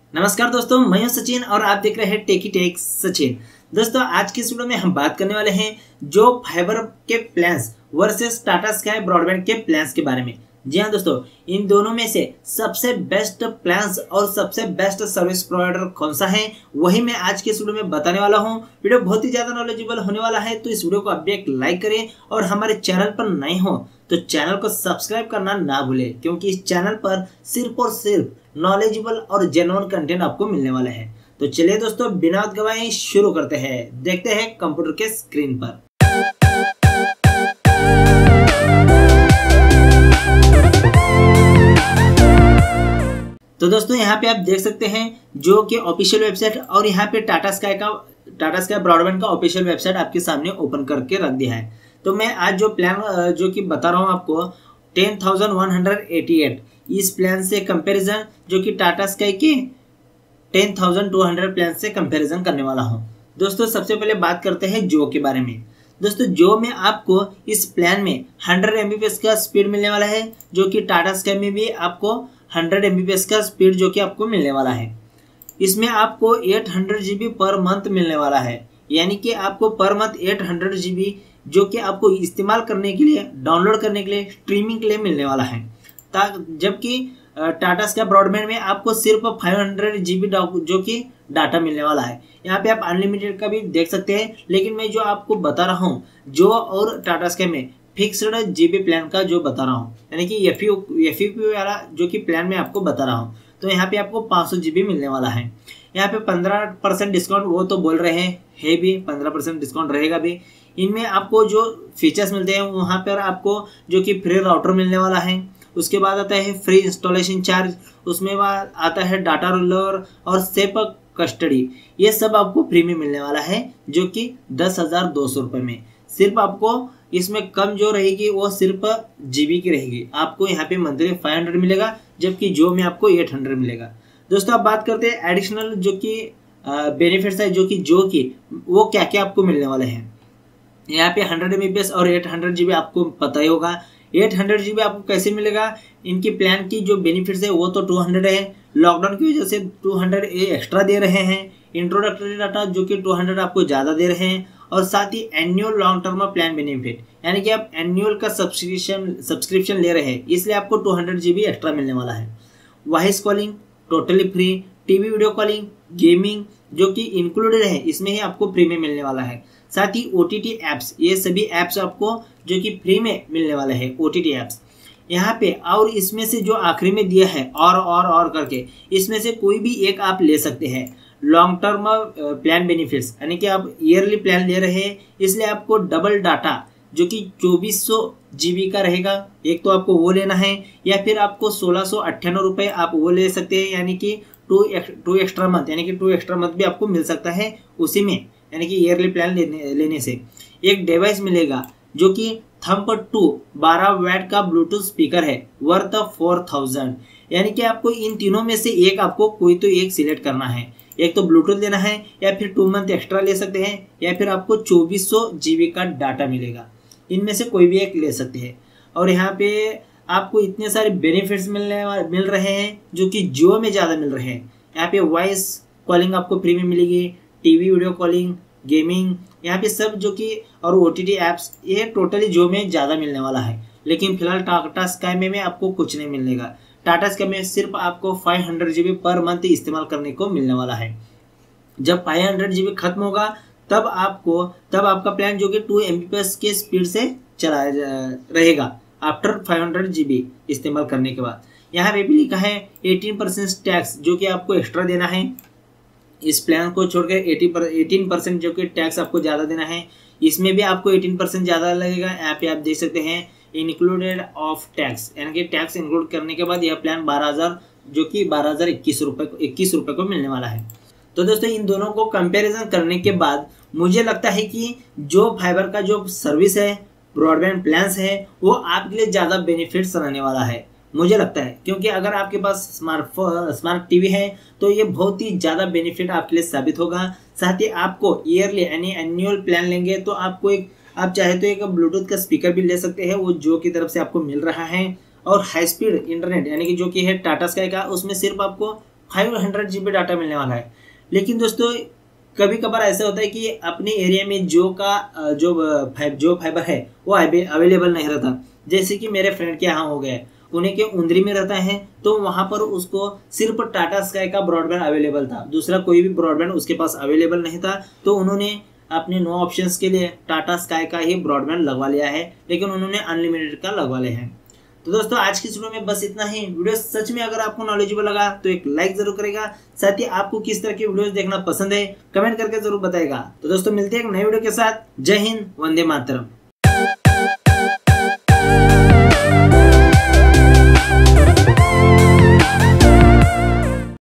नमस्कार दोस्तों, मैं हूं सचिन और आप देख रहे हैं टेकी टेक सचिन। दोस्तों, आज की इस वीडियो में हम बात करने वाले हैं जो फाइबर के plans versus Tata sky broadband के प्लान्स के बारे में। जी हाँ दोस्तों, इन दोनों में से सबसे बेस्ट प्लान्स और सबसे बेस्ट सर्विस प्रोवाइडर कौन सा है, वही मैं आज के इस वीडियो में बताने वाला हूँ। वीडियो बहुत ही ज्यादा नॉलेजेबल होने वाला है, तो इस वीडियो को आप भी एक लाइक करें और हमारे चैनल पर नए हो तो चैनल को सब्सक्राइब करना ना भूलें, क्योंकि इस चैनल पर सिर्फ और सिर्फ नॉलेजेबल और जेन्युइन कंटेंट आपको मिलने वाला है। तो चलिए दोस्तों, बिना वक्त गवाए शुरू करते हैं। देखते हैं कंप्यूटर के स्क्रीन पर। तो दोस्तों, यहाँ पे आप देख सकते हैं जो कि ऑफिशियल वेबसाइट और यहाँ पे टाटा स्काई ब्रॉडबैंड का ऑफिशियल वेबसाइट आपके सामने ओपन करके रख दिया है। तो मैं आज जो प्लान जो कि बता रहा हूँ आपको 10,188, इस प्लान से कंपैरिजन जो कि टाटा स्काई के 10,200 प्लान से कंपैरिजन करने वाला हूँ। दोस्तों, सबसे पहले बात करते हैं जो के बारे में। दोस्तों, जो में आपको इस प्लान में 100 MBPS का स्पीड मिलने वाला है, जो कि टाटा स्काई में भी आपको 100 MBPS का स्पीड जो कि आपको मिलने वाला है। इसमें आपको 800 GB पर मंथ मिलने वाला है, यानी कि आपको पर मंथ 800 GB जो कि आपको इस्तेमाल करने के लिए, डाउनलोड करने के लिए, स्ट्रीमिंग के लिए मिलने वाला है। जबकि टाटा स्काई ब्रॉडबैंड में आपको सिर्फ 500 GB जो कि डाटा मिलने वाला है। यहाँ पे आप अनलिमिटेड का भी देख सकते हैं, लेकिन मैं जो आपको बता रहा हूँ जो और टाटा स्काई में फिक्स्ड GB प्लान का जो बता रहा हूँ, यानी कि एफयूपी वाला जो कि प्लान में आपको बता रहा हूँ, तो यहाँ पे आपको 500 GB मिलने वाला है। यहाँ पे 15% डिस्काउंट वो तो बोल रहे हैं भी 15% डिस्काउंट रहेगा भी। इनमें आपको जो फीचर्स मिलते हैं वहाँ पर आपको जो कि फ्री राउटर मिलने वाला है। उसके बाद आता है फ्री इंस्टॉलेशन चार्ज, उसमें बाद आता है डाटा रोलर और सेफ कस्टडी। ये सब आपको फ्री में मिलने वाला है, जो कि 10,200 रुपये में। सिर्फ आपको इसमें कम जो रहेगी वो सिर्फ GB की रहेगी। आपको यहाँ पे मंथली 500 मिलेगा, जबकि जो में आपको 800 मिलेगा। दोस्तों, अब बात करते हैं एडिशनल जो कि बेनिफिट्स है, जो कि वो क्या क्या आपको मिलने वाले हैं। यहाँ पे 100 MBPS और 800 GB आपको पता ही होगा। 800 GB आपको कैसे मिलेगा, इनकी प्लान की जो बेनिफिट्स है वो तो 200 है, लॉकडाउन की वजह से 200 एक्स्ट्रा दे रहे हैं। इंट्रोडक्टरी डाटा जो कि 200 आपको ज़्यादा दे रहे हैं, और साथ ही annual long term plan benefit, यानी कि आप एनुअल का सब्सक्रिप्शन ले रहे हैं, इसलिए आपको 200 GB एक्स्ट्रा मिलने वाला है। Voice calling totally free, TV video calling, gaming जो कि इंक्लूडेड है, इसमें ही आपको फ्री में मिलने वाला है। साथ ही OTT ऐप्स, ये सभी ऐप्स आपको जो कि फ्री में मिलने वाले हैं, OTT ऐप्स यहाँ पे। और इसमें से जो आखिरी में दिया है और करके, इसमें से कोई भी एक आप ले सकते हैं। लॉन्ग टर्म प्लान बेनिफिट्स, यानी कि आप ईयरली प्लान ले रहे हैं, इसलिए आपको डबल डाटा जो कि 2400 GB का रहेगा, एक तो आपको वो लेना है, या फिर आपको 1698 रुपये आप वो ले सकते हैं, यानी कि टू एक्स्ट्रा मंथ, यानी कि 2 एक्स्ट्रा मंथ भी आपको मिल सकता है उसी में, यानी कि ईयरली प्लान लेने से। एक डिवाइस मिलेगा जो कि थंप 2 12 वैट का ब्लूटूथ स्पीकर है, वर्थ 4000, यानी कि आपको इन तीनों में से एक आपको कोई तो एक सिलेक्ट करना है। एक तो ब्लूटूथ लेना है, या फिर 2 मंथ एक्स्ट्रा ले सकते हैं, या फिर आपको 2400 GB का डाटा मिलेगा। इनमें से कोई भी एक ले सकते हैं। और यहाँ पे आपको इतने सारे बेनिफिट्स मिल रहे हैं जो कि जियो में ज़्यादा मिल रहे हैं। यहाँ पे वॉइस कॉलिंग आपको फ्री में मिलेगी, टीवी वीडियो कॉलिंग, गेमिंग, यहाँ पे सब जो कि और OTT ऐप्स, ये टोटली जियो में ज़्यादा मिलने वाला है। लेकिन फिलहाल टाटा स्काई में आपको कुछ नहीं मिलेगा। टाटा स्काई में सिर्फ आपको 500 GB पर मंथ इस्तेमाल करने को मिलने वाला है। जब 500 GB खत्म होगा तब आपका प्लान जो कि 2 MBPS के स्पीड से चला रहेगा आफ्टर 500 GB इस्तेमाल करने के बाद। यहाँ पे भी लिखा है 18% टैक्स जो कि आपको एक्स्ट्रा देना है। इस प्लान को छोड़कर 18% जो कि टैक्स आपको ज़्यादा देना है। इसमें भी आपको 18% ज़्यादा लगेगा। यहाँ पे आप देख सकते हैं इंक्लूडेड ऑफ टैक्स, यानी कि टैक्स इंक्लूड करने के बाद यह प्लान 12,000 जो कि 12,021 रुपये को मिलने वाला है। तो दोस्तों, इन दोनों को कंपैरिजन करने के बाद मुझे लगता है कि जो फाइबर का जो सर्विस है, ब्रॉडबैंड प्लान्स है, वो आपके लिए ज़्यादा बेनिफिट्स रहने वाला है, मुझे लगता है। क्योंकि अगर आपके पास स्मार्ट टीवी है तो ये बहुत ही ज़्यादा बेनिफिट आपके लिए साबित होगा। साथ ही आपको ईयरली यानी एनुअल प्लान लेंगे तो आपको आप चाहे तो एक ब्लूटूथ का स्पीकर भी ले सकते हैं, वो जियो की तरफ से आपको मिल रहा है। और हाई स्पीड इंटरनेट यानी कि जो कि है टाटा स्काई का, उसमें सिर्फ आपको 500 GB डाटा मिलने वाला है। लेकिन दोस्तों कभी कभार ऐसा होता है कि अपने एरिया में जो फाइबर है वो अवेलेबल नहीं रहता। जैसे कि मेरे फ्रेंड के यहाँ हो गया, पुणे के उंदरी में रहता है, तो वहां पर उसको सिर्फ टाटा स्काई का ब्रॉडबैंड अवेलेबल था, दूसरा कोई भी ब्रॉडबैंड उसके पास अवेलेबल नहीं था। तो उन्होंने अपने नो ऑप्शंस के लिए टाटा स्काई का ही ब्रॉडबैंड लगवा लिया है, लेकिन उन्होंने अनलिमिटेड का लगवा लिया है। तो दोस्तों आज की वीडियो में बस इतना ही। वीडियो सच में अगर आपको नॉलेजेबल लगा तो एक लाइक जरूर करेगा, साथ ही आपको किस तरह की वीडियोस देखना पसंद है कमेंट करके जरूर बताएगा। तो दोस्तों मिलते हैं एक नई वीडियो के साथ। जय हिंद, वंदे मातरम।